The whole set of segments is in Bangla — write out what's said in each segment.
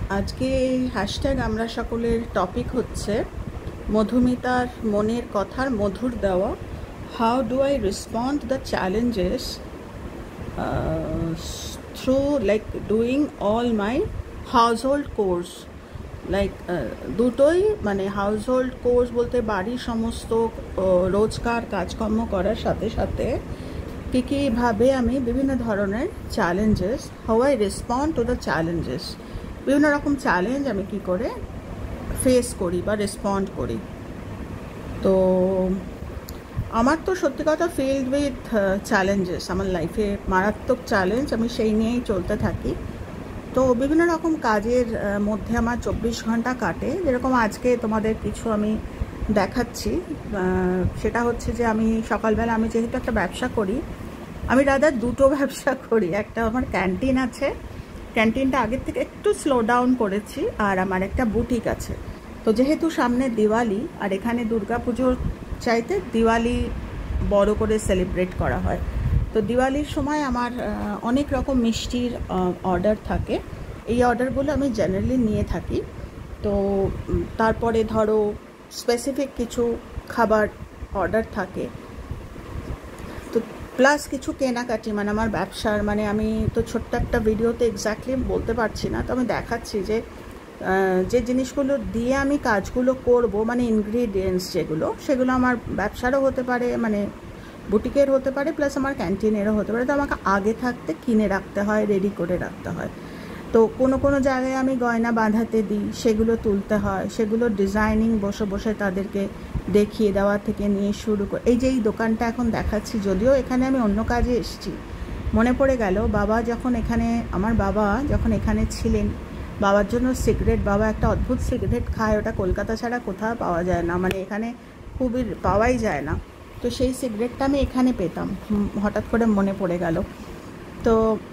আজকে হ্যাশট্যাগ আমরা সকলের টপিক হচ্ছে মধুমিতার মনের কথার মধুর দেওয়া। How do I respond the challenges through like doing all my household chores. Like দুটোই, মানে হাউসহোল্ড কোর্স বলতে বাড়ির সমস্ত রোজকার কাজকর্ম করার সাথে সাথে কী কীভাবে আমি বিভিন্ন ধরনের challenges, how I respond to the challenges, বিভিন্ন রকম চ্যালেঞ্জ আমি কি করে ফেস করি বা রেসপন্ড করি। তো আমার তো সত্যি কথা ফিল্ড উইথ চ্যালেঞ্জেস, আমার লাইফে মারাত্মক চ্যালেঞ্জ, আমি সেই নিয়েই চলতে থাকি। তো বিভিন্ন রকম কাজের মধ্যে আমার 24 ঘন্টা কাটে। যেরকম আজকে তোমাদের কিছু আমি দেখাচ্ছি, সেটা হচ্ছে যে আমি সকালবেলা, আমি যেহেতু একটা ব্যবসা করি, আমি রাদার দুটো ব্যবসা করি। একটা আমার ক্যান্টিন আছে, ক্যান্টিনটা আগের থেকে একটু স্লো ডাউন করেছি, আর আমার একটা বুটিক আছে। তো যেহেতু সামনে দিওয়ালি, আর এখানে দুর্গাপুজোর চাইতে দিওয়ালি বড় করে সেলিব্রেট করা হয়, তো দিওয়ালির সময় আমার অনেক রকম মিষ্টির অর্ডার থাকে। এই অর্ডারগুলো আমি জেনারেলি নিয়ে থাকি। তো তারপরে ধরো স্পেসিফিক কিছু খাবার অর্ডার থাকে, তো প্লাস কিছু কেনাকাটি, মানে আমার ব্যবসার, মানে আমি তো ছোট্ট একটা ভিডিওতে এক্স্যাক্টলি বলতে পারছি না, তো আমি দেখাচ্ছি যে যে জিনিসগুলো দিয়ে আমি কাজগুলো করব, মানে ইনগ্রিডিয়েন্টস যেগুলো, সেগুলো আমার ব্যবসারও হতে পারে, মানে বুটিকের হতে পারে, প্লাস আমার ক্যান্টিনেরও হতে পারে। তো আমাকে আগে থাকতে কিনে রাখতে হয়, রেডি করে রাখতে হয়। তো কোনো কোনো জায়গায় আমি গয়না বাঁধাতে দিই, সেগুলো তুলতে হয়, সেগুলো ডিজাইনিং বসে বসে তাদেরকে দেখিয়ে দেওয়া থেকে নিয়ে শুরু করে, এই যে এই দোকানটা এখন দেখাচ্ছি, যদিও এখানে আমি অন্য কাজে এসেছি, মনে পড়ে গেল বাবা যখন এখানে, আমার বাবা যখন এখানে ছিলেন, বাবার জন্য সিগারেট, বাবা একটা অদ্ভুত সিগারেট খায়, ওটা কলকাতা ছাড়া কোথাও পাওয়া যায় না, মানে এখানে খুবই পাওয়াই যায় না। তো সেই সিগারেটটা আমি এখানে পেতাম, হঠাৎ করে মনে পড়ে গেল। তো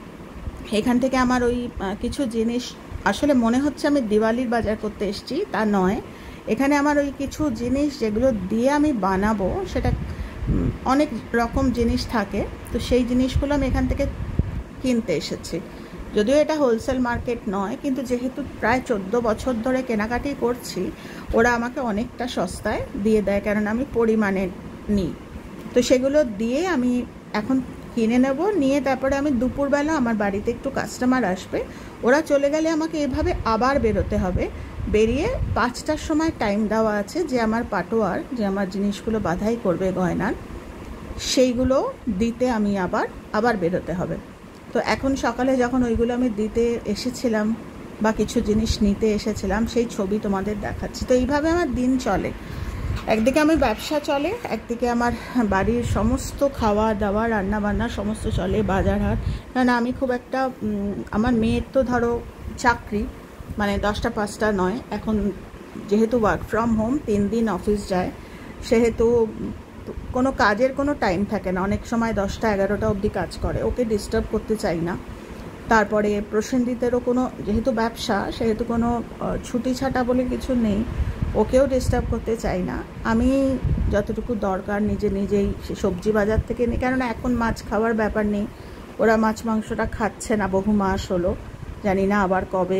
এখান থেকে আমার ওই কিছু জিনিস, আসলে মনে হচ্ছে আমি দিওয়ালির বাজার করতে এসেছি, তা নয়। এখানে আমার ওই কিছু জিনিস যেগুলো দিয়ে আমি বানাবো, সেটা অনেক রকম জিনিস থাকে, তো সেই জিনিসগুলো আমি এখান থেকে কিনতে এসেছি। যদিও এটা হোলসেল মার্কেট নয়, কিন্তু যেহেতু প্রায় 14 বছর ধরে কেনাকাটি করছি, ওরা আমাকে অনেকটা সস্তায় দিয়ে দেয়, কারণ আমি পরিমাণে নিই। তো সেগুলো দিয়ে আমি এখন কিনে নেব, নিয়ে তারপরে আমি দুপুরবেলা আমার বাড়িতে একটু কাস্টমার আসবে, ওরা চলে গেলে আমাকে এভাবে আবার বেরোতে হবে। বেরিয়ে 5টার সময় টাইম দেওয়া আছে, যে আমার পাটোয়ার, যে আমার জিনিসগুলো বাধাই করবে গয়নার, সেইগুলো দিতে আমি আবার বেরোতে হবে। তো এখন সকালে যখন ওইগুলো আমি দিতে এসেছিলাম বা কিছু জিনিস নিতে এসেছিলাম, সেই ছবি তোমাদের দেখাচ্ছি। তো এইভাবে আমার দিন চলে, একদিকে আমি ব্যবসা চলে, একদিকে আমার বাড়ির সমস্ত খাওয়া দাওয়া রান্না বান্না সমস্ত চলে, বাজার হাট। না আমি খুব একটা, আমার মেয়ের তো ধরো চাকরি, মানে 10টা 5টা নয়, এখন যেহেতু ওয়ার্ক ফ্রম হোম, 3 দিন অফিস যায়, সেহেতু কোনো কাজের কোনো টাইম থাকে না, অনেক সময় 10টা 11টা অবধি কাজ করে, ওকে ডিস্টার্ব করতে চাই না। তারপরে প্রসেনজিতেরও কোনো, যেহেতু ব্যবসা, সেহেতু কোনো ছুটি ছাটা বলে কিছু নেই, ওকেও ডিস্টার্ব করতে চাই না। আমি যতটুকু দরকার নিজেই সে সবজি বাজার থেকে নিই, কেননা এখন মাছ খাওয়ার ব্যাপার নেই, ওরা মাছ মাংসটা খাচ্ছে না, বহু মাস হলো, জানি না আবার কবে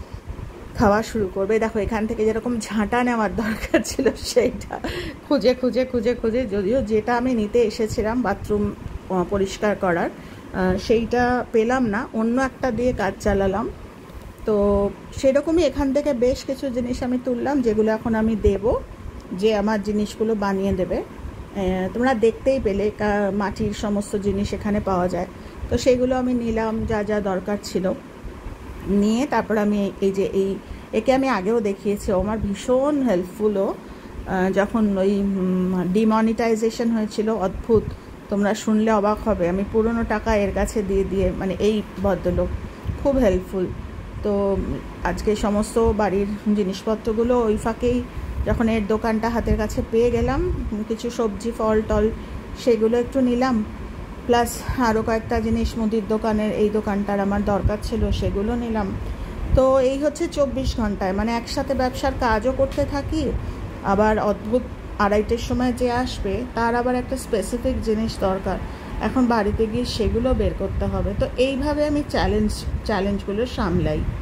খাওয়া শুরু করবে। দেখো এখান থেকে যেরকম ঝাঁটা নেওয়ার দরকার ছিল, সেইটা খুঁজে খুঁজে খুঁজে খুঁজে, যদিও যেটা আমি নিতে এসেছিলাম বাথরুম পরিষ্কার করার, সেইটা পেলাম না, অন্য একটা দিয়ে কাজ চালালাম। তো সেরকমই এখান থেকে বেশ কিছু জিনিস আমি তুললাম, যেগুলো এখন আমি দেব, যে আমার জিনিসগুলো বানিয়ে দেবে। তোমরা দেখতেই পেলে মাটির সমস্ত জিনিস এখানে পাওয়া যায়, তো সেইগুলো আমি নিলাম, যা যা দরকার ছিল নিয়ে তারপর আমি এই যে একে আমি আগেও দেখিয়েছি, ও আমার ভীষণ হেল্পফুলও। যখন ওই ডিমনিটাইজেশন হয়েছিল, অদ্ভুত, তোমরা শুনলে অবাক হবে, আমি পুরনো টাকা এর কাছে দিয়ে, মানে এই ভদ্রলোক খুব হেল্পফুল। তো আজকে সমস্ত বাড়ির জিনিসপত্রগুলো ওই ফাঁকেই, যখন এর দোকানটা হাতের কাছে পেয়ে গেলাম, কিছু সবজি ফল টল সেগুলো একটু নিলাম, প্লাস আরও কয়েকটা জিনিস মুদির দোকানের, এই দোকানটার আমার দরকার ছিল, সেগুলো নিলাম। তো এই হচ্ছে 24 ঘন্টায়, মানে একসাথে ব্যবসার কাজও করতে থাকি, আবার অদ্ভুত 2:30টার সময় যে আসবে, তার আবার একটা স্পেসিফিক জিনিস দরকার, এখন বাড়িতে গিয়ে সেগুলো বের করতে হবে। তো এইভাবে আমি চ্যালেঞ্জগুলো সামলাই।